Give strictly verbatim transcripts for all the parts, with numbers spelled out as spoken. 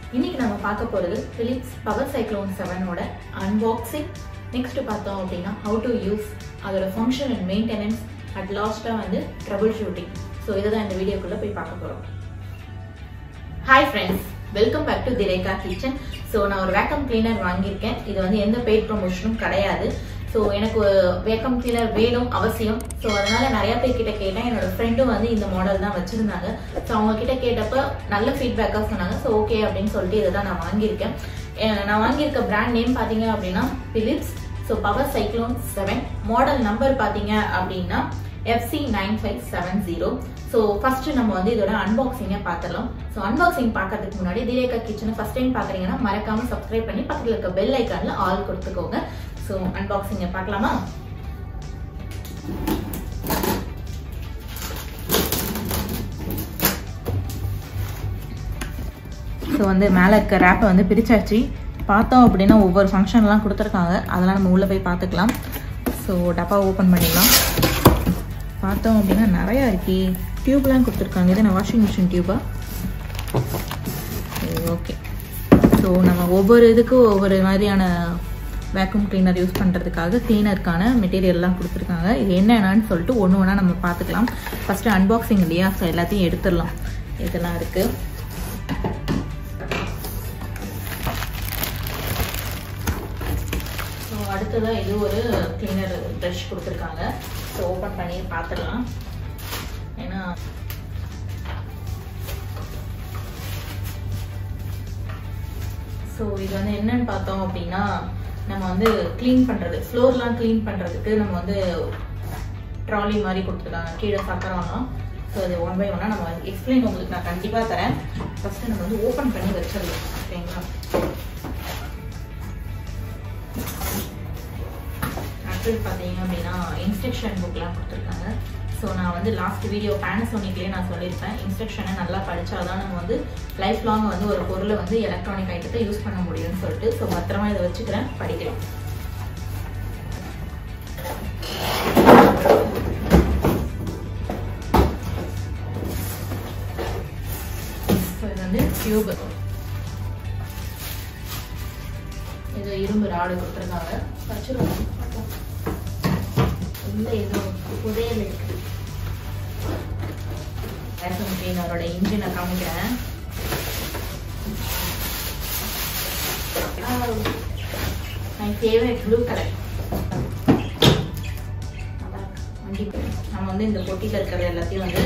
இன்னைக்கு நம்ம பார்க்க போறது Philips Power Cyclone seven ஓட unboxing. Next பார்த்தோம் அப்படினா how to use அதோட function and maintenance at last-ஆ வந்து troubleshooting. So இத தான் இந்த வீடியோக்குள்ள போய் பார்க்க போறோம். Hi friends, welcome back to Deereka kitchen. So நான் ஒரு vacuum cleaner வாங்கியிருக்கேன். இது வந்து எந்த paid promotion-ம் கிடையாது. So எனக்கு vacuum cleaner வேணும் அவசியம். So அதனால நிறைய பேர் கிட்ட கேட்டேன். என்னோட ஃப்ரெண்டும் வந்து இந்த மாடல் தான் வச்சிருந்தாங்க. So அவங்க கிட்ட கேட்டப்ப நல்ல ஃபீட்பேக்கா சொன்னாங்க. So ஓகே அப்படினு சொல்லிட்டு இத தான் நான் வாங்கியிருக்கேன். நான் வாங்கியிருக்க பிராண்ட் நேம் பாத்தீங்க அப்படினா Philips. So Power Cyclone seven model number பாத்தீங்க அப்படினா F C nine five seven zero. So first நம்ம வந்து இதோட unboxing பார்த்தறலாம். So unboxing பார்க்கிறதுக்கு முன்னாடி Deereka kitchen first time பார்க்கறீங்கன்னா மறக்காம subscribe பண்ணி பக்கத்துல இருக்க bell icon-ல all கொடுத்துக்கோங்க. So unboxing பார்க்கலாமா? So வந்து மேல இருக்க wrap வந்து பிரிச்சாச்சு. பார்த்தோம் அப்படினா ஒவ்வொரு ஃபங்க்ஷன்லாம் கொடுத்திருக்காங்க. அதெல்லாம் நம்ம உள்ள போய் பார்த்துக்கலாம். So டப்பா ஓபன் பண்ணிடலாம். பார்த்தோம் அப்படினா நிறைய இருக்கு. டியூப்லாம் கொடுத்திருக்காங்க. இது வாஷிங் மிஷின் டியூபா? ஓகே. So நம்ம ஒவ்வொரு இதுக்கு ஒவ்வொரு மாதிரியான vacuum cleaner யூஸ் பண்றதுக்காக cleanerக்கான மெட்டீரியல் எல்லாம் கொடுத்திருக்காங்க. இது என்னன்னு சொல்லிட்டு ஒண்ணு ஒண்ணா நம்ம பார்த்துக்கலாம். ஃபர்ஸ்ட் unboxing இல்லையா? சோ எல்லாத்தையும் எடுத்துறலாம். இதெல்லாம் இருக்கு. சோ அடுத்ததா இது ஒரு cleaner brush கொடுத்திருக்காங்க. சோ ஓபன் பண்ணி பார்த்துடலாம். ஏனா சோ இது வந்து என்னன்னு பார்த்தோம் அப்படினா நம்ம வந்து க்ளீன் பண்றது ஃப்ளோர்லாம் க்ளீன் பண்றதுக்கு நம்ம வந்து ட்ராலி மாதிரி கொடுத்துருக்காங்க. கீழே சக்கரம்லாம். ஸோ அது ஒன் பை ஒன்னா நம்ம எக்ஸ்பிளைன் உங்களுக்கு நான் கண்டிப்பா தரேன். ஃபர்ஸ்ட் நம்ம வந்து ஓபன் பண்ணி வச்சிடலாம். ஓகேங்களா? ஆக்சுவலி பார்த்தீங்க அப்படின்னா இன்ஸ்ட்ரக்ஷன் புக்லாம் கொடுத்துருக்காங்க. ஸோ நான் வந்து லாஸ்ட் வீடியோ Panasonicலேயே நான் சொல்லியிருப்பேன். இன்ஸ்ட்ரக்ஷனை நல்லா படித்தாதான் நம்ம வந்து லைஃப் லாங் வந்து ஒரு பொருளை வந்து எலக்ட்ரானிக் ஐட்டத்தை யூஸ் பண்ண முடியும்னு சொல்லிட்டு ஸோ பத்திரமா இதை வச்சுக்கிறேன், படிக்கிறேன். ஸோ இது வந்து டியூப். இது இரும்பு ராடு கொடுத்துருக்காங்க. வச்சுருவோம். இல்லை ஏதோ புதையல் இருக்கு. vacuum cleaner-ஓட இன்ஜினை காமிக்கிறேன். my favorite blue color. நம்ம வந்து இந்த பொட்டியில் இருக்கிற எல்லாத்தையும் வந்து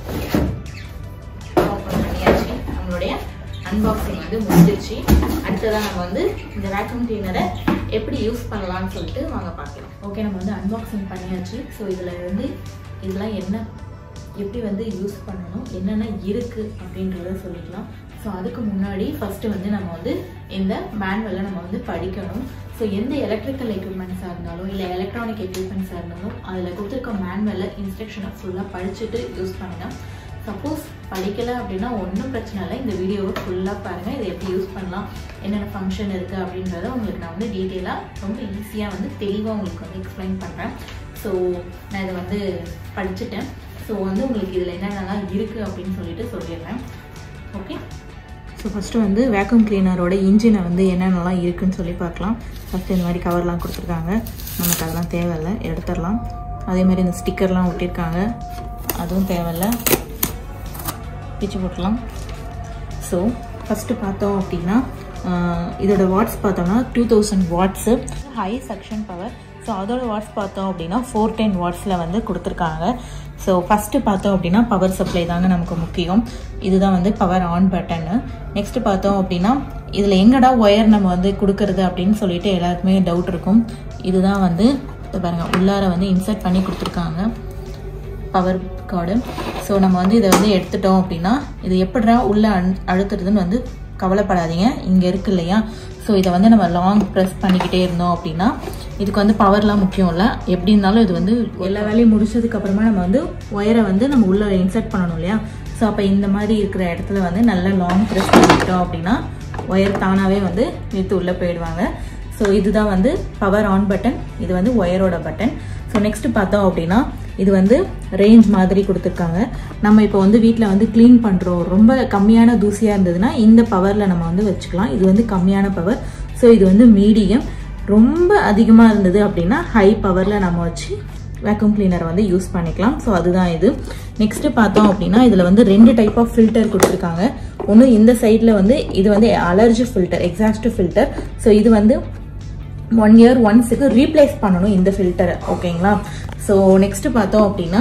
ஓப்பன் பண்ணியாச்சு. நம்மளுடைய அன்பாக்சிங் வந்து முடிஞ்சிருச்சு. அடுத்ததான் நம்ம வந்து இந்த வேக்யூம் கிளீனரை எப்படி யூஸ் பண்ணலாம்னு சொல்லிட்டு வாங்க பார்க்கலாம். ஓகே, நம்ம வந்து அன்பாக்சிங் பண்ணியாச்சு. ஸோ இதில் வந்து இதெல்லாம் என்ன எப்படி வந்து யூஸ் பண்ணணும், என்னென்ன இருக்குது அப்படின்றத சொல்லிக்கலாம். ஸோ அதுக்கு முன்னாடி ஃபஸ்ட்டு வந்து நம்ம வந்து இந்த மேனுவலை நம்ம வந்து படிக்கணும். ஸோ எந்த எலக்ட்ரிக்கல் எக்யூப்மெண்ட்ஸாக இருந்தாலும் இல்லை எலக்ட்ரானிக் எக்யூப்மெண்ட்ஸாக இருந்தாலும் அதில் கொடுத்துருக்க மேனுவலை இன்ஸ்ட்ரக்ஷனை ஃபுல்லாக படிச்சுட்டு யூஸ் பண்ணுங்கள். சப்போஸ் படிக்கலை அப்படின்னா ஒன்றும் பிரச்சனை இல்லை. இந்த வீடியோவை ஃபுல்லாக பாருங்கள். இதை எப்படி யூஸ் பண்ணலாம், என்னென்ன ஃபங்க்ஷன் இருக்குது அப்படின்றத உங்களுக்கு நான் வந்து டீட்டெயிலாக ரொம்ப ஈஸியாக வந்து தெளிவாக உங்களுக்கு வந்து எக்ஸ்பிளைன் பண்ணுறேன். ஸோ நான் இதை வந்து படிச்சுட்டேன். ஸோ வந்து உங்களுக்கு இதில் என்னென்னலாம் இருக்குது அப்படின்னு சொல்லிட்டு சொல்லிடுறேன். ஓகே, ஸோ ஃபஸ்ட்டு வந்து வேக்யூம் கிளீனரோட இன்ஜினை வந்து என்னென்னலாம் இருக்குதுன்னு சொல்லி பார்க்கலாம். ஃபஸ்ட்டு இந்த மாதிரி கவர்லாம் கொடுத்துருக்காங்க. நமக்கு அதெல்லாம் தேவையில்லை, எடுத்துடலாம். அதேமாதிரி இந்த ஸ்டிக்கர்லாம் ஒட்டியிருக்காங்க, அதுவும் தேவையில்லை, பிச்சு போட்டலாம். ஸோ ஃபஸ்ட்டு பார்த்தோம் அப்படின்னா இதோட வாட்ஸ் பார்த்தோம்னா two thousand watts high suction power. So அதோட வாட்ஸ் பார்த்தோம் அப்படின்னா ஃபோர் டென் வாட்ஸில் வந்து கொடுத்துருக்காங்க. ஸோ ஃபஸ்ட்டு பார்த்தோம் அப்படின்னா பவர் சப்ளை தாங்க நமக்கு முக்கியம். இதுதான் வந்து பவர் ஆன் பட்டனு. நெக்ஸ்ட்டு பார்த்தோம் அப்படின்னா இதில் எங்கடா ஒயர் நம்ம வந்து கொடுக்கறது அப்படின்னு சொல்லிட்டு எல்லாருக்குமே டவுட் இருக்கும். இதுதான் வந்து பாருங்கள், உள்ளார வந்து இன்சர்ட் பண்ணி கொடுத்துருக்காங்க பவர் கார்டு. ஸோ நம்ம வந்து இதை வந்து எடுத்துட்டோம் அப்படின்னா இது எப்படிடா உள்ளே அழு அழுத்துறதுன்னு வந்து கவலைப்படாதீங்க, இங்கே இருக்கு இல்லையா? ஸோ இதை வந்து நம்ம லாங் ப்ரெஸ் பண்ணிக்கிட்டே இருந்தோம் அப்படின்னா இதுக்கு வந்து பவர்லாம் முக்கியம் இல்லை. எப்படி இருந்தாலும் இது வந்து எல்லா வேலையும் முடிச்சதுக்கு அப்புறமா நம்ம வந்து ஒயரை வந்து நம்ம உள்ள இன்சர்ட் பண்ணணும் இல்லையா? ஸோ அப்போ இந்த மாதிரி இருக்கிற இடத்துல வந்து நல்லா லாங் ப்ரெஸ் பண்ணிக்கிட்டோம் அப்படின்னா ஒயர் தானாகவே வந்து எடுத்து உள்ளே போயிடுவாங்க. ஸோ இதுதான் வந்து பவர் ஆன் பட்டன். இது வந்து ஒயரோட பட்டன். ஸோ நெக்ஸ்ட் பார்த்தோம் அப்படின்னா இது வந்து ரேஞ்ச் மாதிரி கொடுத்துருக்காங்க. நம்ம இப்போ வந்து வீட்டில் வந்து க்ளீன் பண்ணுறோம், ரொம்ப கம்மியான தூசியாக இருந்ததுன்னா இந்த பவரில் நம்ம வந்து வச்சுக்கலாம். இது வந்து கம்மியான பவர். ஸோ இது வந்து மீடியம். ரொம்ப அதிகமாக இருந்தது அப்படின்னா ஹை பவரில் நம்ம வச்சு வேக்யூம் கிளீனர் வந்து யூஸ் பண்ணிக்கலாம். ஸோ அதுதான் இது. நெக்ஸ்ட் பார்த்தோம் அப்படின்னா இதில் வந்து ரெண்டு டைப் ஆஃப் ஃபில்டர் கொடுத்துருக்காங்க. ஒன்று இந்த சைடில் வந்து இது வந்து allergy filter, exhaust filter. So இது வந்து ஒன் இயர் ஒன்ஸுக்கு ரீப்ளேஸ் பண்ணணும் இந்த ஃபில்டரை. ஓகேங்களா? ஸோ நெக்ஸ்ட் பார்த்தோம் அப்படின்னா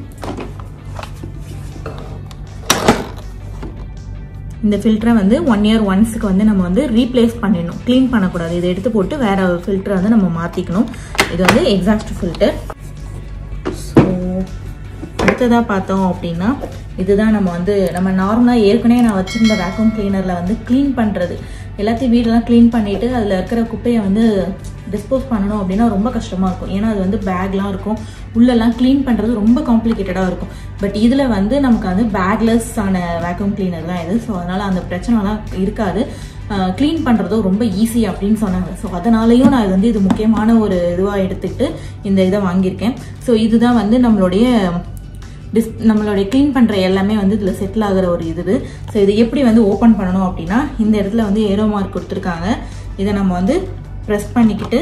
இந்த ஃபில்டரை வந்து ஒன் இயர் ஒன்ஸுக்கு வந்து நம்ம வந்து ரீப்ளேஸ் பண்ணிடணும், க்ளீன் பண்ணக்கூடாது. இதை எடுத்து போட்டு வேற ஒரு ஃபில்டரை வந்து நம்ம மாற்றிக்கணும். இது வந்து எக்ஸாஸ்ட் ஃபில்டர். ஸோ அடுத்ததாக பார்த்தோம் அப்படின்னா இதுதான் நம்ம வந்து நம்ம நார்மலாக ஏற்கனவே நான் வச்சுருந்த வேக்யூம் கிளீனரில் வந்து க்ளீன் பண்ணுறது, எல்லாத்தையும் வீடெல்லாம் க்ளீன் பண்ணிவிட்டு அதில் இருக்கிற குப்பையை வந்து டிஸ்போஸ் பண்ணணும் அப்படின்னா ரொம்ப கஷ்டமாக இருக்கும். ஏன்னா அது வந்து பேக்லாம் இருக்கும், உள்ளெல்லாம் க்ளீன் பண்ணுறது ரொம்ப காம்ப்ளிகேட்டடாக இருக்கும். பட் இதில் வந்து நமக்கு வந்து பேக்லெஸ் ஆன வேக்யூம் கிளீனர் தான் இது. ஸோ அதனால் அந்த பிரச்சனைலாம் இருக்காது, க்ளீன் பண்ணுறதும் ரொம்ப ஈஸி அப்படின்னு சொன்னாங்க. ஸோ அதனாலேயும் நான் இது வந்து இது முக்கியமான ஒரு இதுவாக எடுத்துக்கிட்டு இந்த இதை வாங்கியிருக்கேன். ஸோ இதுதான் வந்து நம்மளுடைய டிஸ் நம்மளுடைய க்ளீன் பண்ணுற எல்லாமே வந்து இதில் செட்டில் ஆகிற ஒரு இது. ஸோ இது எப்படி வந்து ஓப்பன் பண்ணணும் அப்படின்னா இந்த இடத்துல வந்து ஏரோ மார்க் கொடுத்துருக்காங்க. இதை நம்ம வந்து ப்ரெஸ் பண்ணிக்கிட்டு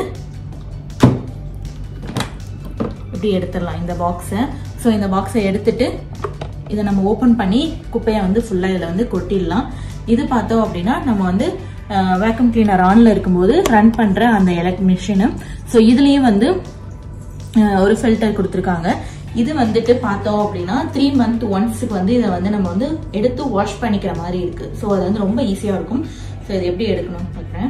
இப்படி எடுத்துடலாம் இந்த பாக்ஸை. ஸோ இந்த பாக்ஸை எடுத்துட்டு இதை நம்ம ஓப்பன் பண்ணி குப்பையை வந்து ஃபுல்லாக இதில் வந்து கொட்டிடலாம். இது பார்த்தோம் அப்படின்னா நம்ம வந்து வேக்யூம் கிளீனர் ஆனில் இருக்கும்போது ரன் பண்ணுற அந்த எலக்ட் மிஷினு. ஸோ இதுலேயும் வந்து ஒரு ஃபில்டர் கொடுத்துருக்காங்க. இது வந்துட்டு பார்த்தோம் அப்படின்னா த்ரீ மந்த் ஒன்ஸுக்கு வந்து இதை வந்து நம்ம வந்து எடுத்து வாஷ் பண்ணிக்கிற மாதிரி இருக்கு. ஸோ அது வந்து ரொம்ப ஈஸியாக இருக்கும். ஸோ இது எப்படி எடுக்கணும்னு பார்க்குறேன்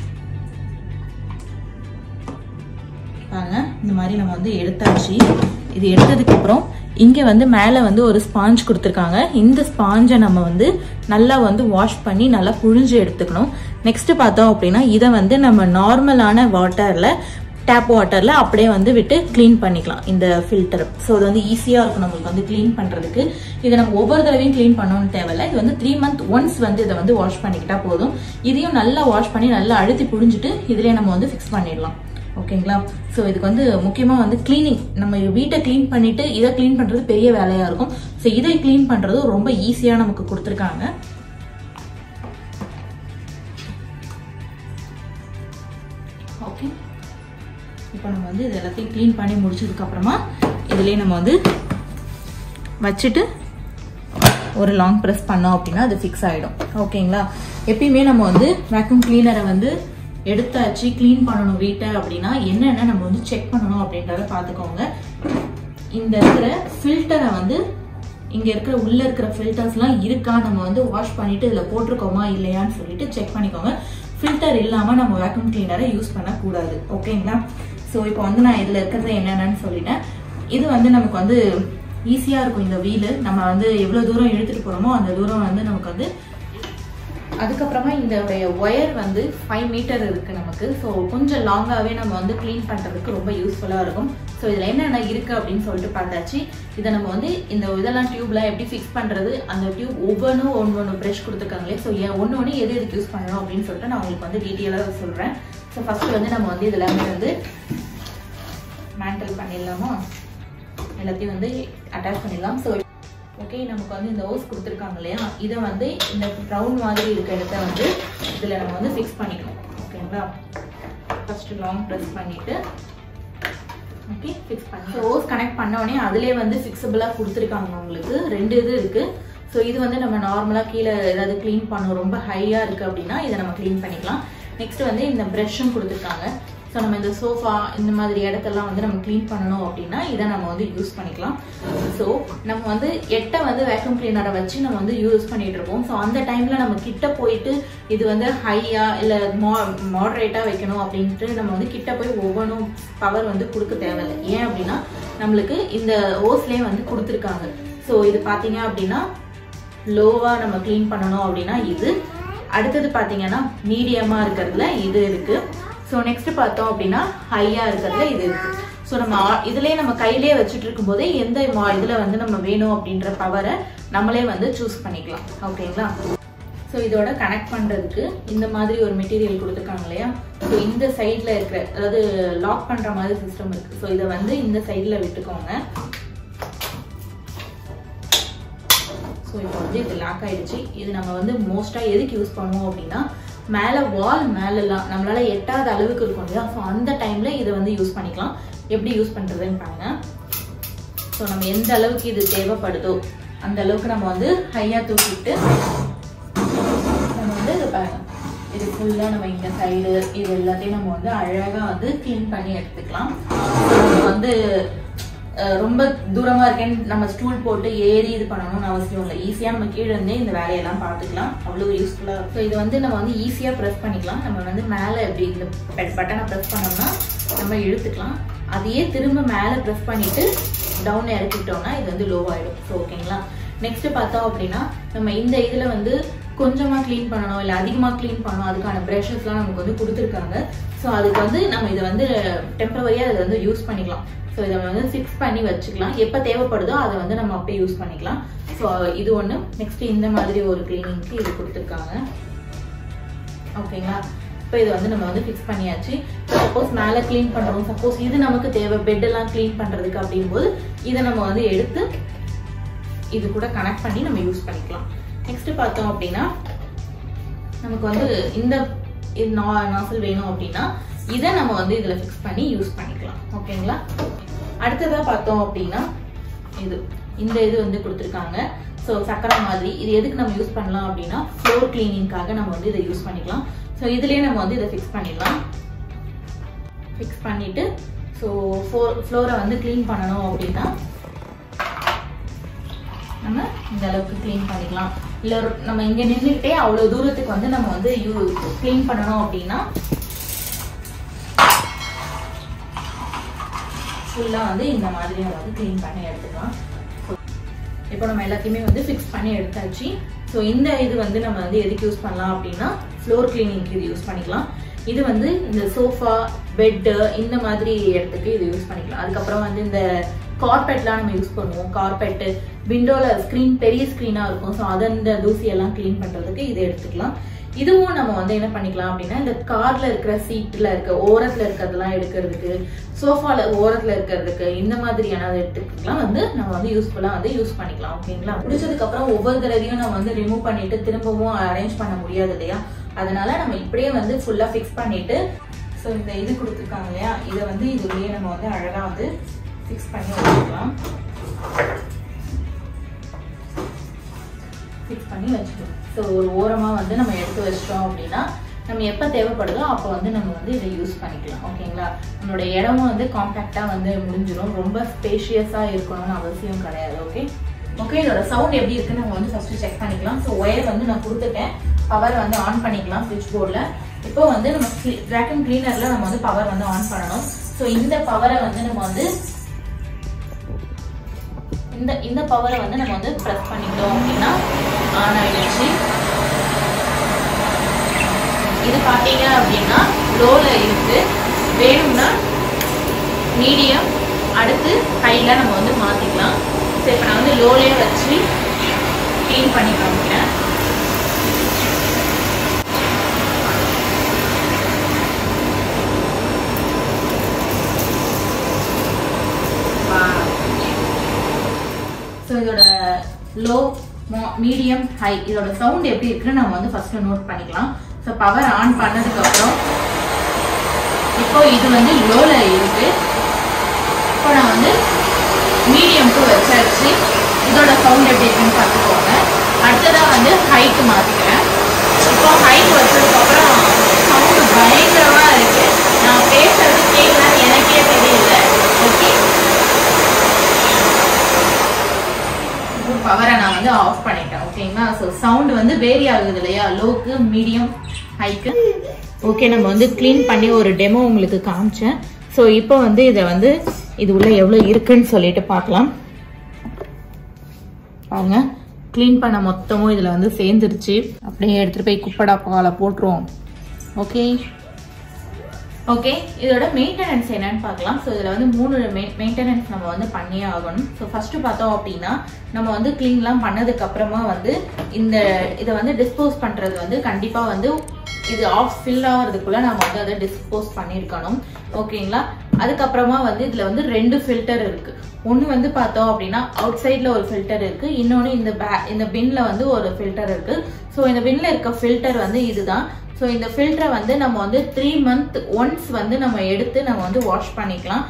பாருங்க. இந்த மாதிரி நம்ம வந்து எடுத்தாச்சு. இது எடுத்ததுக்கு அப்புறம் இங்கே வந்து மேலே வந்து ஒரு ஸ்பாஞ்ச் கொடுத்துருக்காங்க. இந்த ஸ்பாஞ்சை நம்ம வந்து நல்லா வந்து வாஷ் பண்ணி நல்லா புழிஞ்சு எடுத்துக்கணும். நெக்ஸ்ட் பார்த்தோம் அப்படின்னா இதை வந்து நம்ம நார்மலான வாட்டரில், டேப் வாட்டரில் அப்படியே வந்து விட்டு க்ளீன் பண்ணிக்கலாம் இந்த ஃபில்டர். ஸோ இது வந்து ஈஸியாக இருக்கும் நம்மளுக்கு வந்து க்ளீன் பண்ணுறதுக்கு. இதை நம்ம ஒவ்வொரு தடவையும் க்ளீன் பண்ணணும்னு தேவையில்லை. இது வந்து த்ரீ மந்த் ஒன்ஸ் வந்து இதை வந்து வாஷ் பண்ணிக்கிட்டா போதும். இதையும் நல்லா வாஷ் பண்ணி நல்லா அழுத்தி புழிஞ்சிட்டு இதிலே நம்ம வந்து ஃபிக்ஸ் பண்ணிடலாம். ஓகேங்களா? ஸோ இதுக்கு வந்து முக்கியமாக வந்து கிளீனிங், நம்ம வீட்டை க்ளீன் பண்ணிட்டு இதை க்ளீன் பண்ணுறது பெரிய வேலையாக இருக்கும். ஸோ இதை க்ளீன் பண்ணுறது ரொம்ப ஈஸியாக நமக்கு கொடுத்துருக்காங்க. ஓகே, இப்போ நம்ம வந்து இது எல்லாத்தையும் க்ளீன் பண்ணி முடிச்சதுக்கு அப்புறமா இதுலேயே நம்ம வந்து வச்சுட்டு ஒரு லாங் ப்ரெஸ் பண்ணோம் அப்படின்னா அது ஃபிக்ஸ் ஆகிடும். ஓகேங்களா? எப்பயுமே நம்ம வந்து வேக்யூம் கிளீனரை வந்து எடுத்தாச்சு க்ளீன் பண்ணணும் வீட்டை அப்படின்னா என்னென்ன நம்ம வந்து செக் பண்ணணும் அப்படின்றத பார்த்துக்கோங்க. இந்த இருக்கிற ஃபில்டரை வந்து இங்கே இருக்கிற உள்ள இருக்கிற ஃபில்டர்ஸ்லாம் இருக்கா, நம்ம வந்து வாஷ் பண்ணிட்டு இதில் போட்டிருக்கோமா இல்லையான்னு சொல்லிட்டு செக் பண்ணிக்கோங்க. ஃபில்டர் இல்லாமல் நம்ம வேக்யூம் கிளீனரை யூஸ் பண்ணக்கூடாது. ஓகேங்களா? ஸோ இப்போ வந்து நான் இதில் இருக்கிறது என்னென்னு சொல்லிட்டேன். இது வந்து நமக்கு வந்து ஈஸியாக இருக்கும். இந்த வீலு நம்ம வந்து எவ்வளோ தூரம் இழுத்துட்டு போகிறோமோ அந்த தூரம் வந்து நமக்கு வந்து. அதுக்கப்புறமா இந்த ஒயர் வந்து ஃபைவ் மீட்டர் இருக்குது நமக்கு. ஸோ கொஞ்சம் லாங்காகவே நம்ம வந்து க்ளீன் பண்ணுறதுக்கு ரொம்ப யூஸ்ஃபுல்லாக இருக்கும். ஸோ இதில் என்னென்ன இருக்குது அப்படின்னு சொல்லிட்டு பார்த்தாச்சு. இதை நம்ம வந்து இந்த இதெல்லாம் டியூப்லாம் எப்படி ஃபிக்ஸ் பண்ணுறது, அந்த டியூப் ஒவ்வொன்றும் ஒன்று ஒன்று ப்ரெஷ் கொடுத்துருக்காங்களே. ஸோ ஒன்று ஒன்று எது எதுக்கு யூஸ் பண்ணணும் அப்படின்னு சொல்லிட்டு நான் உங்களுக்கு வந்து டீட்டெயிலாக சொல்கிறேன். ஸோ ஃபஸ்ட்டு வந்து நம்ம வந்து இதில் வந்து மேண்டல் பண்ணிடலாமா, எல்லாத்தையும் வந்து அட்டாச் பண்ணிடலாம். ஸோ ஓகே, நமக்கு வந்து இந்த ஹோஸ் கொடுத்துருக்காங்க இல்லையா, இதை வந்து இந்த ரவுண்ட் மாதிரி இருக்க இடத்த வந்து இதில் நம்ம வந்து ஃபிக்ஸ் பண்ணிக்கணும். ஓகேங்களா? ஃபஸ்ட்டு லாங் ப்ரெஸ் பண்ணிவிட்டு ஓகே ஃபிக்ஸ் பண்ணி ஹோஸ் கனெக்ட் பண்ணோடனே அதிலே வந்து ஃபிக்ஸபிளாக கொடுத்துருக்காங்க உங்களுக்கு. ரெண்டு இது இருக்குது. ஸோ இது வந்து நம்ம நார்மலாக கீழே ஏதாவது க்ளீன் பண்ணணும், ரொம்ப ஹையாக இருக்குது அப்படின்னா இதை நம்ம க்ளீன் பண்ணிக்கலாம். நெக்ஸ்ட் வந்து இந்த ப்ரஷ்ஷும் கொடுத்துருக்காங்க. ஸோ நம்ம இந்த சோஃபா இந்த மாதிரி இடத்தெல்லாம் வந்து நம்ம க்ளீன் பண்ணணும் அப்படின்னா இதை நம்ம வந்து யூஸ் பண்ணிக்கலாம். ஸோ நம்ம வந்து எட்டை வந்து வேக்யூம் கிளீனரை வச்சு நம்ம வந்து யூஸ் பண்ணிட்டு இருப்போம். ஸோ அந்த டைமில் நம்ம கிட்ட போயிட்டு இது வந்து ஹையா இல்லை மா மாடரேட்டாக வைக்கணும் அப்படின்ட்டு நம்ம வந்து கிட்ட போய் ஒவ்வொன்றும் பவர் வந்து கொடுக்க தேவையில்லை. ஏன் அப்படின்னா நம்மளுக்கு இந்த ஹோஸ்லேயே வந்து கொடுத்துருக்காங்க. ஸோ இது பார்த்தீங்க அப்படின்னா லோவாக நம்ம க்ளீன் பண்ணணும் அப்படின்னா இது, அடுத்தது பார்த்தீங்கன்னா மீடியமாக இருக்கிறதுல இது இருக்குது. ஸோ நெக்ஸ்ட் பார்த்தோம் அப்படின்னா ஹையாக இருக்கிறதுல இது இருக்குது. ஸோ நம்ம இதுலேயே நம்ம கையிலே வச்சுட்டு இருக்கும்போதே எந்த இதில் வந்து நம்ம வேணும் அப்படின்ற பவரை நம்மளே வந்து சூஸ் பண்ணிக்கலாம். ஓகேங்களா? ஸோ இதோட கனெக்ட் பண்ணுறதுக்கு இந்த மாதிரி ஒரு மெட்டீரியல் கொடுத்துருக்காங்க இல்லையா. ஸோ இந்த சைடில் இருக்கிற, அதாவது லாக் பண்ணுற மாதிரி சிஸ்டம் இருக்குது. ஸோ இதை வந்து இந்த சைடில் விட்டுக்கோங்க. ஸோ இப்போ வந்து இது லாக் ஆகிடுச்சு. இது நம்ம வந்து மோஸ்ட்டாக எதுக்கு யூஸ் பண்ணுவோம் அப்படின்னா, மேலே வால் மேலெல்லாம் நம்மளால் எட்டாத அளவுக்கு இருக்கும் இல்லையா, ஸோ அந்த டைமில் இதை வந்து யூஸ் பண்ணிக்கலாம். எப்படி யூஸ் பண்ணுறதுன்னு பாருங்கள். ஸோ நம்ம எந்த அளவுக்கு இது தேவைப்படுதோ அந்த அளவுக்கு நம்ம வந்து ஹையாக தூக்கிட்டு நம்ம வந்து இது பாருங்கள், இது ஃபுல்லாக நம்ம இந்த சைடு இது எல்லாத்தையும் நம்ம வந்து அழகாக வந்து க்ளீன் பண்ணி எடுத்துக்கலாம். நம்ம வந்து ரொம்ப தூரமாக இருக்கேன்னு நம்ம ஸ்டூல் போட்டு ஏறி இது பண்ணணும்னு அவசியம் இல்லை. ஈஸியாக நம்ம கீழே இருந்தே இந்த வேலையெல்லாம் பார்த்துக்கலாம். அவ்வளோ யூஸ்ஃபுல்லாக. ஸோ இது வந்து நம்ம வந்து ஈஸியாக ப்ரெஸ் பண்ணிக்கலாம். நம்ம வந்து மேலே எப்படி இந்த பட்டனை ப்ரெஸ் பண்ணோம்னா நம்ம இழுத்துக்கலாம். அதையே திரும்ப மேலே ப்ரெஸ் பண்ணிவிட்டு டவுன் இறக்கிட்டோம்னா இது வந்து லோ ஆகிடும். ஸோ ஓகேங்களா. நெக்ஸ்ட் பார்த்தோம் அப்படின்னா, நம்ம இந்த இதில் வந்து கொஞ்சமாக க்ளீன் பண்ணணும் இல்லை அதிகமாக க்ளீன் பண்ணணும், அதுக்கான ப்ரஷஸ்லாம் நமக்கு வந்து கொடுத்துருக்காங்க. ஸோ அதுக்கு வந்து நம்ம இதை வந்து டெம்பரவரியாக அதை வந்து யூஸ் பண்ணிக்கலாம். ஸோ இதை வந்து ஃபிக்ஸ் பண்ணி வச்சுக்கலாம். எப்போ தேவைப்படுதோ அதை வந்து நம்ம அப்படியே யூஸ் பண்ணிக்கலாம். ஸோ இது ஒன்று. நெக்ஸ்ட் இந்த மாதிரி ஒரு க்ளீனிங்க்கு இது கொடுத்துருக்காங்க. ஓகேங்களா. இப்போ இது வந்து நம்ம வந்து ஃபிக்ஸ் பண்ணியாச்சு. சப்போஸ் மேலே க்ளீன் பண்ணுறோம், சப்போஸ் இது நமக்கு தேவை பெட்டெல்லாம் க்ளீன் பண்ணுறதுக்கு அப்படிங்கும்போது இதை நம்ம வந்து எடுத்து இது கூட கனெக்ட் பண்ணி நம்ம யூஸ் பண்ணிக்கலாம். நெக்ஸ்ட் பார்த்தோம் அப்படின்னா, நமக்கு வந்து இந்த நாசல் வேணும் அப்படின்னா இதை நம்ம வந்து இதில் ஃபிக்ஸ் பண்ணி யூஸ் பண்ணிக்கலாம். ஓகேங்களா. அடுத்ததாக பார்த்தோம் அப்படின்னா, இது இந்த இது வந்து கொடுத்துருக்காங்க. ஸோ சக்கரை மாதிரி இது எதுக்கு நம்ம யூஸ் பண்ணலாம் அப்படின்னா, ஃப்ளோர் கிளீனிங்காக நம்ம வந்து இதை யூஸ் பண்ணிக்கலாம். ஸோ இதுலேயே நம்ம வந்து இதை ஃபிக்ஸ் பண்ணிடலாம். ஃபிக்ஸ் பண்ணிவிட்டு ஸோ ஃப்ளோர் ஃப்ளோரை வந்து க்ளீன் பண்ணணும் அப்படின்னா நம்ம இந்த அளவுக்கு க்ளீன் பண்ணிக்கலாம். இல்லை நம்ம இங்கே நின்றுக்கிட்டே அவ்வளோ தூரத்துக்கு வந்து நம்ம வந்து யூ க்ளீன் பண்ணணும் அப்படின்னா ஃபுல்லாக வந்து இந்த மாதிரி நம்ம வந்து க்ளீன் பண்ணி எடுத்துக்கலாம். இப்போ நம்ம எல்லாத்தையுமே வந்து ஃபிக்ஸ் பண்ணி எடுத்தாச்சு. ஸோ இந்த இது வந்து நம்ம வந்து எதுக்கு யூஸ் பண்ணலாம் அப்படின்னா, ஃப்ளோர் கிளீனிங்க்கு இது யூஸ் பண்ணிக்கலாம். இது வந்து இந்த சோஃபா, பெட்டு இந்த மாதிரி இடத்துக்கு இது யூஸ் பண்ணிக்கலாம். அதுக்கப்புறம் வந்து இந்த கார்பெட்லாம் நம்ம யூஸ் பண்ணுவோம். கார்பெட்டு, விண்டோவில் ஸ்க்ரீன் பெரிய ஸ்க்ரீனாக இருக்கும். ஸோ அதை இந்த தூசியெல்லாம் க்ளீன் பண்ணுறதுக்கு இதை எடுத்துக்கலாம். இதுவும் நம்ம வந்து என்ன பண்ணிக்கலாம் அப்படின்னா, இந்த கார்ல இருக்கிற சீட்டில் இருக்க ஓரத்தில் இருக்கிறதெல்லாம் எடுக்கிறதுக்கு, சோஃபாவில் ஓரத்தில் இருக்கிறதுக்கு இந்த மாதிரியான எடுத்துக்கலாம் வந்து நம்ம வந்து யூஸ்ஃபுல்லாக வந்து யூஸ் பண்ணிக்கலாம். ஓகேங்களா. முடிச்சதுக்கப்புறம் ஒவ்வொரு தடவையும் நம்ம வந்து ரிமூவ் பண்ணிட்டு திரும்பவும் அரேஞ்ச் பண்ண முடியாது இல்லையா, அதனால நம்ம இப்படியே வந்து ஃபுல்லாக ஃபிக்ஸ் பண்ணிட்டு ஸோ இந்த இது கொடுத்துருக்காங்க இல்லையா, இதை வந்து இதுலேயே நம்ம வந்து அழகாக வந்து ஃபிக்ஸ் பண்ணி வச்சுக்கலாம். ஃபிக்ஸ் பண்ணி வச்சுக்கலாம். ஸோ ஒரு ஓரமாக வந்து நம்ம எடுத்து வச்சிட்டோம் அப்படின்னா நம்ம எப்போ தேவைப்படுதோ அப்போ வந்து நம்ம வந்து இதை யூஸ் பண்ணிக்கலாம். ஓகேங்களா. நம்மளோட இடமும் வந்து காம்பேக்டாக வந்து முடிஞ்சிடும். ரொம்ப ஸ்பேஷியஸாக இருக்கணும்னு அவசியம் கிடையாது. ஓகே ஓகே இதோட சவுண்ட் எப்படி இருக்குன்னு நம்ம வந்து ஃபர்ஸ்ட் செக் பண்ணிக்கலாம். ஸோ ஒயர் வந்து நான் கொடுத்துட்டேன். பவர் வந்து ஆன் பண்ணிக்கலாம் ஸ்விட்ச் போர்டில். இப்போ வந்து நம்ம வேக்யூம் கிளீனரில் நம்ம வந்து பவர் வந்து ஆன் பண்ணணும். ஸோ இந்த பவரை வந்து நம்ம வந்து இந்த இந்த பவரை வந்து நம்ம வந்து ப்ரெஸ் பண்ணிட்டோம் அப்படின்னா ஆன் ஆயிடுச்சு. இது பார்த்தீங்க அப்படின்னா லோல இருக்கு. வேணும்னா மீடியம் அடுத்து ஹைல நம்ம வந்து மாத்திக்கலாம். சரி இப்போ நான் வந்து லோலே வச்சு க்ளீன் பண்ணி காமிக்கிறேன். ஸோ இதோட லோ, மீடியம், ஹை இதோட சவுண்ட் எப்படி இருக்குன்னு நம்ம வந்து ஃபர்ஸ்ட் நோட் பண்ணிக்கலாம். ஸோ பவர் ஆன் பண்ணதுக்கு அப்புறம் இப்போ இது வந்து லோல இருக்கு. இப்போ நான் வந்து மீடியம்க்கு வச்சாச்சு. இதோட சவுண்ட் எப்படி இருக்குன்னு பார்த்துக்கோங்க. அடுத்ததான் வந்து ஹைக்கு மாத்திக்கிறேன். இப்போ ஹைக்கு வச்சதுக்கு அப்புறம் சவுண்ட் பயங்கரமா இருக்கு. நான் பேசுறது கேட்கலான்னு எனக்கே தெரியல. ஓகே பவரை நான் வந்து ஆஃப் பண்ணிட்டேன். ஓகேங்களா. ஸோ சவுண்ட் வந்து வேரி ஆகுது இல்லையா, லோக்கு, மீடியம், ஹைக்கு. ஓகே நம்ம வந்து க்ளீன் பண்ணி ஒரு டெமோ உங்களுக்கு காமிச்சேன். ஸோ இப்போ வந்து இதை வந்து இது உள்ள எவ்வளோ இருக்குன்னு சொல்லிட்டு பார்க்கலாம். பாருங்க க்ளீன் பண்ண மொத்தமும் இதில் வந்து சேர்ந்துருச்சு. அப்படியே எடுத்துகிட்டு போய் குப்படா பாலை போட்டுருவோம். ஓகே ஓகே இதோட மெயின்டெனன்ஸ் என்னன்னு பார்க்கலாம். ஸோ இதில் வந்து மூணு மெயின்டெனன்ஸ் நம்ம வந்து பண்ணியே ஆகணும். ஸோ ஃபர்ஸ்ட் பார்த்தோம் அப்படின்னா நம்ம வந்து க்ளீன்லாம் பண்ணதுக்கு அப்புறமா வந்து இந்த இதை வந்து டிஸ்போஸ் பண்ணுறது வந்து கண்டிப்பாக வந்து இது ஆஃப் ஃபில் ஆகிறதுக்குள்ள நம்ம வந்து அதை டிஸ்போஸ் பண்ணியிருக்கணும். ஓகேங்களா. அதுக்கப்புறமா வந்து இதுல வந்து ரெண்டு ஃபில்டர் இருக்கு. ஒன்னு வந்து பார்த்தோம் அப்படின்னா அவுட் சைட்ல ஒரு ஃபில்டர் இருக்கு, இன்னொன்னு இந்த இந்த பின்ல வந்து ஒரு ஃபில்டர் இருக்கு. ஸோ இந்த பின்ல இருக்க ஃபில்டர் வந்து இதுதான். ஸோ இந்த ஃபில்டரை வந்து நம்ம வந்து த்ரீ மந்த் ஒன்ஸ் வந்து நம்ம எடுத்து நம்ம வந்து வாஷ் பண்ணிக்கலாம்.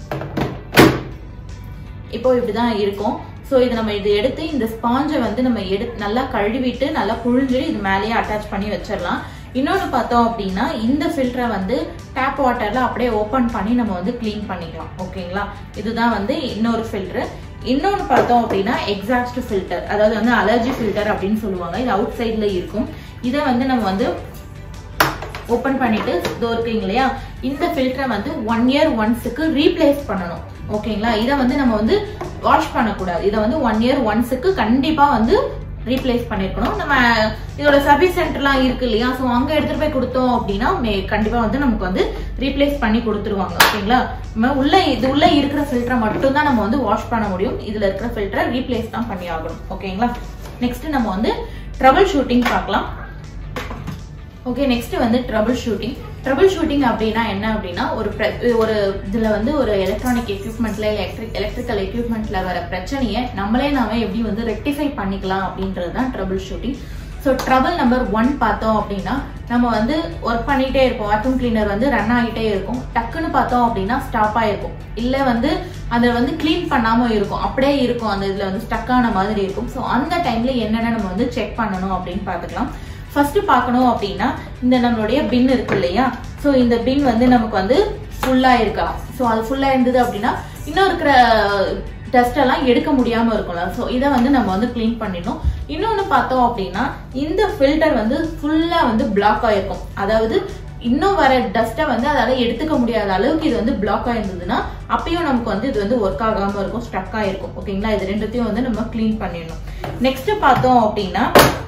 இப்போ இப்படிதான் இருக்கும். ஸோ இது நம்ம இது எடுத்து இந்த ஸ்பாஞ்சை வந்து நம்ம எடுத்து நல்லா கழுவிட்டு நல்லா புழிஞ்சு இது மேலேயே அட்டாச் பண்ணி வச்சிடலாம். இன்னொன்று பார்த்தோம் அப்படின்னா இந்த ஃபில்டரை வந்து டேப் வாட்டர்ல அப்படியே ஓப்பன் பண்ணி நம்ம வந்து கிளீன் பண்ணிக்கலாம். ஓகேங்களா, இதுதான் வந்து இன்னொரு ஃபில்டர். இன்னொன்று பார்த்தோம் அப்படின்னா எக்ஸாஸ்ட் ஃபில்டர், அதாவது வந்து அலர்ஜி ஃபில்டர் அப்படின்னு சொல்லுவாங்க. இது அவுட் சைட்ல இருக்கும். இதை வந்து நம்ம வந்து ஓப்பன் பண்ணிட்டு இதோ இருக்கீங்க இல்லையா, இந்த ஃபில்டரை வந்து ஒன் இயர் ஒன்ஸுக்கு ரீப்ளேஸ் பண்ணணும். ஓகேங்களா, இதை வந்து நம்ம வந்து வாஷ் பண்ணக்கூடாது. இதை வந்து ஒன் இயர் ஒன்ஸுக்கு கண்டிப்பா வந்து ரீப்ளேஸ் பண்ணிருக்கணும். நம்ம இதோட சர்வீஸ் சென்டர்லாம் இருக்கு இல்லையா, ஸோ அங்க எடுத்துட்டு போய் கொடுத்தோம் அப்படின்னா கண்டிப்பா வந்து நமக்கு வந்து ரீப்ளேஸ் பண்ணி கொடுத்துருவாங்க. ஓகேங்களா, நம்ம உள்ள இது உள்ள இருக்கிற ஃபில்டரை மட்டும் தான் நம்ம வந்து வாஷ் பண்ண முடியும். இதுல இருக்கிற ஃபில்டரை ரீப்ளேஸ் தான் பண்ணி ஆகணும். ஓகேங்களா, நெக்ஸ்ட் நம்ம வந்து ட்ரபிள் ஷூட்டிங் பார்க்கலாம். ஓகே, நெக்ஸ்ட் வந்து ட்ரபிள் ஷூட்டிங். ட்ரபிள் ஷூட்டிங் அப்படின்னா என்ன அப்படின்னா ஒரு ஒரு இதுல வந்து ஒரு எலக்ட்ரானிக் எக்யூப்மெண்ட்ல எலக்ட்ரிக் எலக்ட்ரிக்கல் எக்யூப்மெண்ட்ல வர பிரச்சனையை நம்மளே நாம எப்படி வந்து ரெக்டிஃபை பண்ணிக்கலாம் அப்படின்றது தான் troubleshooting. So trouble number one பார்த்தோம் அப்படின்னா நம்ம வந்து ஒர்க் பண்ணிட்டே இருப்போம், வாக்யூம் கிளீனர் வந்து ரன் ஆகிட்டே இருக்கும். டக்குன்னு பார்த்தோம் அப்படின்னா ஸ்டாப் ஆயிருக்கும், இல்லை வந்து அதை வந்து கிளீன் பண்ணாம இருக்கும், அப்படியே இருக்கும், அந்த இதுல வந்து ஸ்டக் ஆன மாதிரி இருக்கும். ஸோ அந்த டைம்ல என்னென்ன நம்ம வந்து செக் பண்ணணும் அப்படின்னு பார்த்துக்கலாம். ஃபர்ஸ்ட் பார்க்கணும் அப்படின்னா இந்த நம்மளுடைய பின் இருக்கு இல்லையா, ஸோ இந்த பின் வந்து நமக்கு வந்து ஃபுல்லா இருக்கலாம். ஸோ அது ஃபுல்லா இருந்தது அப்படின்னா இன்னும் இருக்கிற டஸ்ட் எல்லாம் எடுக்க முடியாம இருக்கும்ல, ஸோ இதை வந்து நம்ம வந்து கிளீன் பண்ணிடணும். இன்னொன்னு பார்த்தோம் அப்படின்னா இந்த ஃபில்டர் வந்து ஃபுல்லா வந்து பிளாக் ஆயிருக்கும், அதாவது இன்னும் வர டஸ்ட்டை வந்து அதால எடுத்துக்க முடியாத அளவுக்கு இது வந்து பிளாக் ஆயிருந்ததுன்னா அப்பயும் நமக்கு வந்து இது வந்து ஒர்க் ஆகாம இருக்கும், ஸ்டக் ஆயிருக்கும். ஓகேங்களா, இது ரெண்டுத்தையும் வந்து நம்ம கிளீன் பண்ணிடணும். நெக்ஸ்ட் பார்த்தோம் அப்படின்னா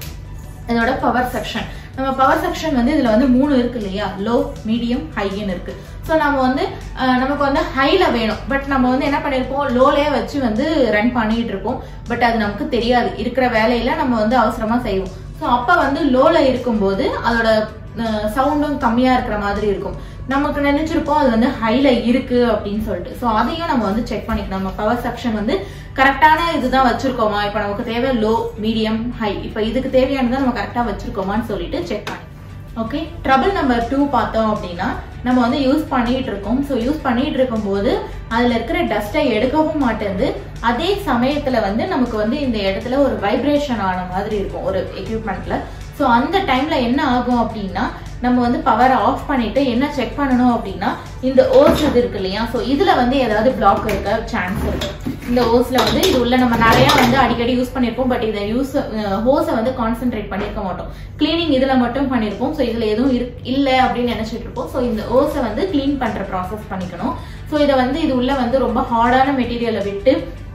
இதோட பவர் செக்ஷன். நம்ம பவர் செக்ஷன் வந்து இதுல வந்து மூணு இருக்கு இல்லையா, லோ, மீடியம், ஹைன்னு இருக்கு. ஸோ நம்ம வந்து நமக்கு வந்து ஹைல வேணும், பட் நம்ம வந்து என்ன பண்ணிருப்போம், லோலயே வச்சு வந்து ரன் பண்ணிட்டு இருப்போம். பட் அது நமக்கு தெரியாது, இருக்கிற வேலையில நம்ம வந்து அவசரமா செய்வோம். ஸோ அப்ப வந்து லோல இருக்கும்போது அதோட சவுண்டும் கம்மியா இருக்கிற மாதிரி இருக்கும். நமக்கு நினைச்சிருப்போம் அது வந்து ஹைல இருக்கு அப்படின்னு சொல்லிட்டு. ஸோ அதையும் நம்ம வந்து செக் பண்ணிக்கணும். நம்ம பவர் செக்ஷன் வந்து கரெக்டான இதுதான் வச்சிருக்கோமா, இப்ப நமக்கு தேவை லோ, மீடியம், ஹை, இப்ப இதுக்கு தேவையானதான் நம்ம கரெக்டா வச்சிருக்கோமான்னு சொல்லிட்டு செக் பண்ணி. ஓகே, ட்ரபிள் நம்பர் டூ பார்த்தோம் அப்படின்னா நம்ம வந்து யூஸ் பண்ணிட்டு இருக்கோம். ஸோ யூஸ் பண்ணிட்டு இருக்கும் போது அதுல இருக்கிற டஸ்ட்டை எடுக்கவும் மாட்டேங்குது. அதே சமயத்துல வந்து நமக்கு வந்து இந்த இடத்துல ஒரு வைப்ரேஷன் ஆன மாதிரி இருக்கும் ஒரு எக்யூப்மெண்ட்ல. ஸோ அந்த டைம்ல என்ன ஆகும் அப்படின்னா நம்ம வந்து பவரை ஆஃப் பண்ணிட்டு என்ன செக் பண்ணணும் அப்படின்னா இந்த ஓஸ் இது இருக்கு இல்லையா, ஸோ இதுல வந்து ஏதாவது பிளாக் இருக்க சான்ஸ் இருக்கு. இந்த ஓஸ்ல வந்து இது உள்ள நம்ம நிறைய வந்து அடிக்கடி யூஸ் பண்ணிருப்போம், பட் இதை யூஸ் ஹோஸை வந்து கான்சென்ட்ரேட் பண்ணிருக்க மாட்டோம், கிளீனிங் இதுல மட்டும் பண்ணிருப்போம். ஸோ இதுல எதுவும் இல்லை அப்படின்னு நினைச்சிட்டு இருப்போம். ஸோ இந்த ஓஸை வந்து கிளீன் பண்ற ப்ராசஸ் பண்ணிக்கணும். ஸோ இதை வந்து இது உள்ள வந்து ரொம்ப ஹார்டான மெட்டீரியலை விட்டு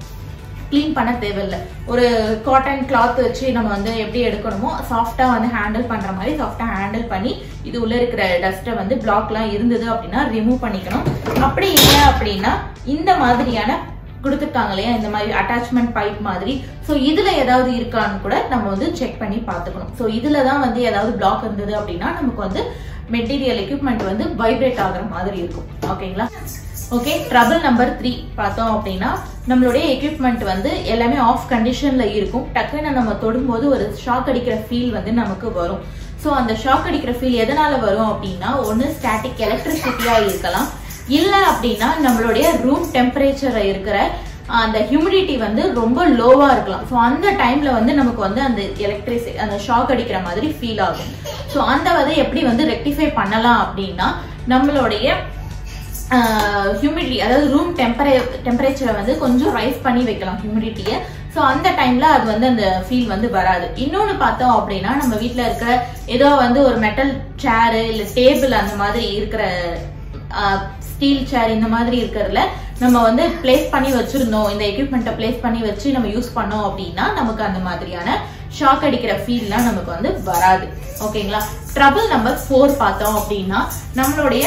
கிளீன் பண்ண தேவையில்லை. ஒரு காட்டன் கிளாத் வச்சு நம்ம வந்து எப்படி எடுக்கணுமோ சாஃப்டா வந்து ஹேண்டில் பண்ற மாதிரி சாஃப்டா ஹேண்டில் பண்ணி இது உள்ள இருக்கிற டஸ்ட்டை வந்து பிளாக் எல்லாம் இருந்தது அப்படின்னா ரிமூவ் பண்ணிக்கணும். அப்படி இல்லை அப்படின்னா இந்த மாதிரியான கொடுத்துருக்காங்க இல்லையா, இந்த மாதிரி அட்டாச்மெண்ட் பைப் மாதிரி, ஸோ இதுல ஏதாவது இருக்கான்னு கூட நம்ம வந்து செக் பண்ணி பார்த்துக்கணும். ஸோ இதுலதான் வந்து ஏதாவது பிளாக் இருந்தது அப்படின்னா நமக்கு வந்து மெட்டீரியல் எக்யூப்மெண்ட் வந்து வைப்ரேட் ஆகுற மாதிரி இருக்கும். ஓகேங்களா, ஓகே, ட்ரபிள் நம்பர் த்ரீ பார்த்தோம் அப்படின்னா நம்மளுடைய எக்யூப்மெண்ட் வந்து எல்லாமே ஆஃப் கண்டிஷன்ல இருக்கும். டக்குன்னு நம்ம தொடும்போது ஒரு ஷாக் அடிக்கிற ஃபீல் வந்து நமக்கு வரும். ஸோ அந்த ஷாக் அடிக்கிற ஃபீல் எதனால வரும் அப்படின்னா ஒன்னு ஸ்டாட்டிக் எலக்ட்ரிசிட்டியா இருக்கலாம், இல்ல அப்படின்னா நம்மளுடைய ரூம் டெம்பரேச்சர் இருக்கிற அந்த ஹியூமிடிட்டி வந்து ரொம்ப லோவா இருக்கலாம். ஸோ அந்த டைம்ல வந்து நமக்கு வந்து அந்த எலக்ட்ரிசி அந்த ஷாக் அடிக்கிற மாதிரி ஃபீல் ஆகும். ஸோ அந்த வந்து எப்படி வந்து ரெக்டிஃபை பண்ணலாம் அப்படின்னா நம்மளுடைய ஹியூமிடிட்டி, அதாவது ரூம் டெம்பரே டெம்பரேச்சரை வந்து கொஞ்சம் ரைஸ் பண்ணி வைக்கலாம் ஹியூமிடிட்டியை. ஸோ அந்த டைம்ல அது வந்து அந்த ஃபீல் வந்து வராது. இன்னொன்னு பார்த்தோம் அப்படின்னா நம்ம வீட்டில் இருக்கிற ஏதோ வந்து ஒரு மெட்டல் சேரு இல்லை டேபிள் அந்த மாதிரி இருக்கிற ஸ்டீல் சேர் இந்த மாதிரி இருக்கிறதுல நம்ம வந்து பிளேஸ் பண்ணி வச்சிருந்தோம், இந்த எக்யூப்மெண்ட்டை பிளேஸ் பண்ணி வச்சு நம்ம யூஸ் பண்ணோம் அப்படின்னா நமக்கு அந்த மாதிரியான ஷாக் அடிக்கிற ஃபீல்லாம் நமக்கு வந்து வராது. ஓகேங்களா, ட்ரபிள் நம்பர் ஃபோர் பார்த்தோம் அப்படின்னா நம்மளுடைய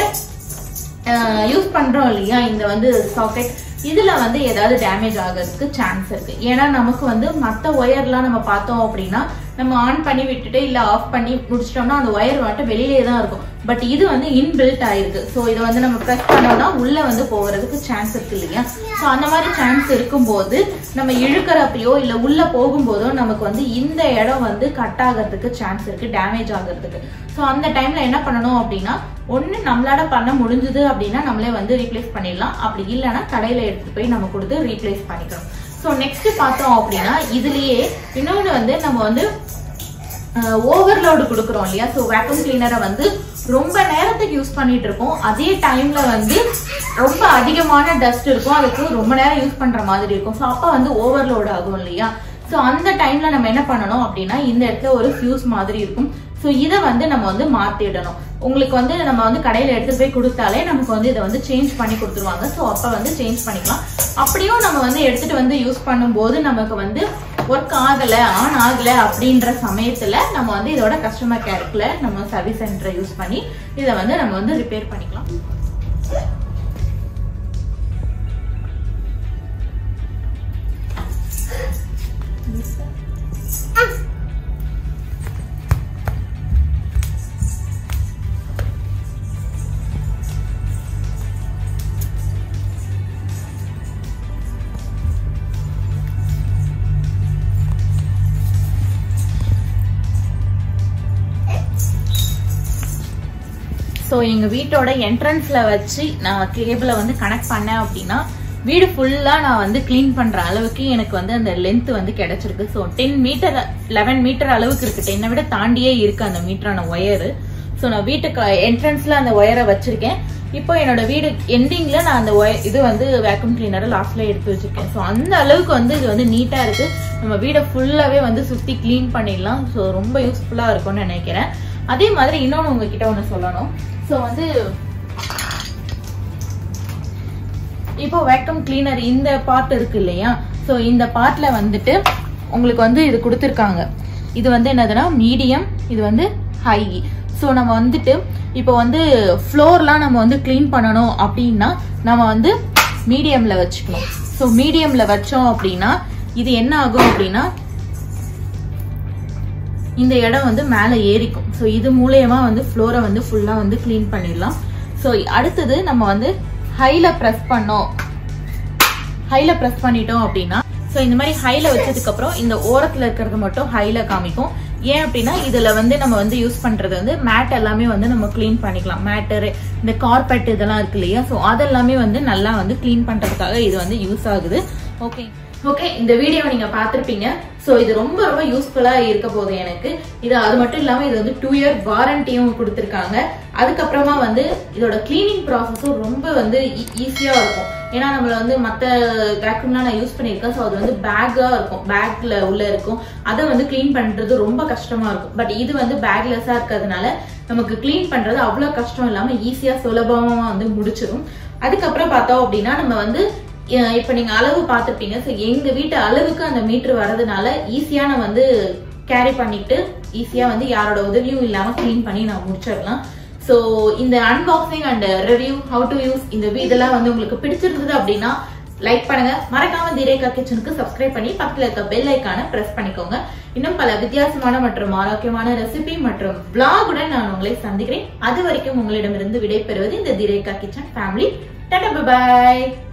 யூஸ் பண்றோம் இல்லையா இந்த வந்து சாக்கெட், இதுல வந்து ஏதாவது டேமேஜ் ஆகிறதுக்கு சான்ஸ் இருக்கு. ஏன்னா நமக்கு வந்து மற்ற ஒயர்லாம் நம்ம பார்த்தோம் அப்படின்னா நம்ம ஆன் பண்ணி விட்டுட்டு இல்ல ஆஃப் பண்ணி முடிச்சிட்டோம்னா அந்த ஒயர் மட்டும் வெளியிலே தான் இருக்கும். பட் இது வந்து இன்பில்ட் ஆயிருக்கு. ஸோ இதை வந்து நம்ம ப்ரெஸ் பண்ணோம்னா உள்ள வந்து போகிறதுக்கு சான்ஸ் இருக்கு இல்லையா? ஸோ அந்த மாதிரி சான்ஸ் இருக்கும்போது நம்ம இழுக்கிறப்பையோ இல்ல உள்ள போகும்போதோ நமக்கு வந்து இந்த இடம் வந்து கட் ஆகிறதுக்கு சான்ஸ் இருக்கு, டேமேஜ் ஆகிறதுக்கு. ஸோ அந்த டைம்ல என்ன பண்ணணும் அப்படின்னா, ஒண்ணு நம்மளால பண்ண முடிஞ்சது அப்படின்னா நம்மளே வந்து ரீப்ளேஸ் பண்ணிடலாம். அப்படி இல்லைன்னா கடையில எடுத்துட்டு போய் நம்ம கொடுத்து ரீப்ளேஸ் பண்ணிக்கிறோம். ஸோ நெக்ஸ்ட் பார்த்தோம் அப்படின்னா இதுலயே இன்னொன்று வந்து நம்ம வந்து ஓவர்லோடு கொடுக்குறோம் இல்லையா? ஸோ வேக்யூம் கிளீனரை வந்து ரொம்ப நேரத்துக்கு யூஸ் பண்ணிட்டு இருக்கோம். அதே டைம்ல வந்து ரொம்ப அதிகமான டஸ்ட் இருக்கும், அதுக்கு ரொம்ப நேரம் யூஸ் பண்ற மாதிரி இருக்கும். ஸோ அப்போ வந்து ஓவர்லோட் ஆகும் இல்லையா? ஸோ அந்த டைம்ல நம்ம என்ன பண்ணணும் அப்படின்னா, இந்த இடத்துல ஒரு ஃபியூஸ் மாதிரி இருக்கும். ஸோ இதை வந்து நம்ம வந்து மாத்திடணும். உங்களுக்கு வந்து நம்ம வந்து கடையில எடுத்துட்டு போய் கொடுத்தாலே நமக்கு வந்து இதை வந்து சேஞ்ச் பண்ணி கொடுத்துருவாங்க. ஸோ அப்ப வந்து சேஞ்ச் பண்ணிக்கலாம். அப்படியும் நம்ம வந்து எடுத்துட்டு வந்து யூஸ் பண்ணும்போது நமக்கு வந்து ஒர்க் ஆகல, ஆன் ஆகல அப்படின்ற சமயத்துல நம்ம வந்து இதோட கஸ்டமர் கேர்க்குல நம்ம சர்வீஸ் சென்டரை யூஸ் பண்ணி இதை வந்து நம்ம வந்து ரிப்பேர் பண்ணிக்கலாம். ஸோ எங்கள் வீட்டோட என்ட்ரன்ஸில் வச்சு நான் கேபிளை வந்து கனெக்ட் பண்ணேன் அப்படின்னா வீடு ஃபுல்லாக நான் வந்து கிளீன் பண்ணுற அளவுக்கு எனக்கு வந்து அந்த லென்த் வந்து கிடைச்சிருக்கு. So ten metre eleven metre அளவுக்கு இருக்கு, டென்னை விட தாண்டியே இருக்கு அந்த மீட்டரான ஒயரு. ஸோ நான் வீட்டுக்கு என்ட்ரன்ஸில் அந்த ஒயரை வச்சிருக்கேன். இப்போ என்னோட வீடு எண்டிங்ல நான் அந்த ஒயர் இது வந்து வேக்யூம் கிளீனரை லாஸ்ட்ல எடுத்து வச்சிருக்கேன். ஸோ அந்த அளவுக்கு வந்து இது வந்து நீட்டா இருக்கு. நம்ம வீடை ஃபுல்லாவே வந்து சுத்தி கிளீன் பண்ணிடலாம். ஸோ ரொம்ப யூஸ்ஃபுல்லா இருக்கும்னு நினைக்கிறேன். அதே மாதிரி இன்னொன்னு உங்ககிட்ட ஒன்று சொல்லணும். ஸோ வந்து இப்போ வேக்யூம் கிளீனர் இந்த பார்ட் இருக்கு இல்லையா? ஸோ இந்த பார்ட்ல வந்துட்டு உங்களுக்கு வந்து இது கொடுத்துருக்காங்க. இது வந்து என்னதுன்னா மீடியம், இது வந்து ஹை. ஸோ நம்ம வந்துட்டு இப்போ வந்து ஃப்ளோர்லாம் நம்ம வந்து கிளீன் பண்ணணும் அப்படின்னா நம்ம வந்து மீடியம்ல வச்சுக்கணும். ஸோ மீடியம்ல வச்சோம் அப்படின்னா இது என்ன ஆகும் அப்படின்னா இந்த இடம் வந்து மேலே ஏறிக்கும். ஸோ இது மூலயமா வந்து ஃப்ளோரை வந்து ஃபுல்லா வந்து கிளீன் பண்ணிடலாம். ஸோ அடுத்தது நம்ம வந்து ஹைல ப்ரெஸ் பண்ணோம், ஹைல ப்ரெஸ் பண்ணிட்டோம் அப்படின்னா ஸோ இந்த மாதிரி ஹைல வச்சதுக்கு அப்புறம் இந்த ஓரத்துல இருக்கிறது மட்டும் ஹைல காமிக்கும். ஏன் அப்படின்னா இதுல வந்து நம்ம வந்து யூஸ் பண்றது வந்து மேட் எல்லாமே வந்து நம்ம கிளீன் பண்ணிக்கலாம். மேட்டர், இந்த கார்பெட் இதெல்லாம் இருக்கு இல்லையா? ஸோ அதெல்லாமே வந்து நல்லா வந்து கிளீன் பண்றதுக்காக இது வந்து யூஸ் ஆகுது. ஓகே ஓகே இந்த வீடியோ நீங்க பாத்திருப்பீங்க. ஸோ இது ரொம்ப ரொம்ப யூஸ்ஃபுல்லா இருக்க போகுது எனக்கு. இது அது மட்டும் இல்லாம இது வந்து டூ இயர் வாரண்டியும் கொடுத்துருக்காங்க. அதுக்கப்புறமா வந்து இதோட கிளீனிங் ப்ராசஸும் ரொம்ப வந்து ஈஸியா இருக்கும். ஏன்னா நம்மள வந்து மற்ற வேக்யூம்லாம் நான் யூஸ் பண்ணியிருக்கேன். ஸோ அது வந்து பேக்கா இருக்கும், பேக்ல உள்ள இருக்கும். அதை வந்து கிளீன் பண்றது ரொம்ப கஷ்டமா இருக்கும். பட் இது வந்து பேக்லெஸ்ஸா இருக்கிறதுனால நமக்கு கிளீன் பண்றது அவ்வளவு கஷ்டம் இல்லாம ஈஸியா சுலபமா வந்து முடிச்சிடும். அதுக்கப்புறம் பார்த்தோம் அப்படின்னா நம்ம வந்து இப்ப நீங்க அளவு பார்த்துருப்பீங்க. ஸோ எங்க வீட்டு அளவுக்கு அந்த மீட்டர் வர்றதுனால ஈஸியா நான் வந்து கேரி பண்ணிட்டு ஈஸியா வந்து யாரோட உதவியும் இல்லாம கிளீன் பண்ணி நான் முடிச்சிடலாம். ஸோ இந்த unboxing and review how to use இந்த இதெல்லாம் வந்து உங்களுக்கு பிடிச்சிருந்தது அப்படின்னா லைக் பண்ணுங்க. மறக்காம தீரேகா கிச்சனுக்கு சப்ஸ்கிரைப் பண்ணி பக்கத்துல இருக்க பெல் ஐக்கான பிரஸ் பண்ணிக்கோங்க. இன்னும் பல வித்தியாசமான மற்றும் ஆரோக்கியமான ரெசிபி மற்றும் விளாகுடன் நான் உங்களை சந்திக்கிறேன். அது வரைக்கும் உங்களிடமிருந்து விடைபெறுவது இந்த தீரேகா கிச்சன் ஃபேமிலி. டாடா பை பாய்.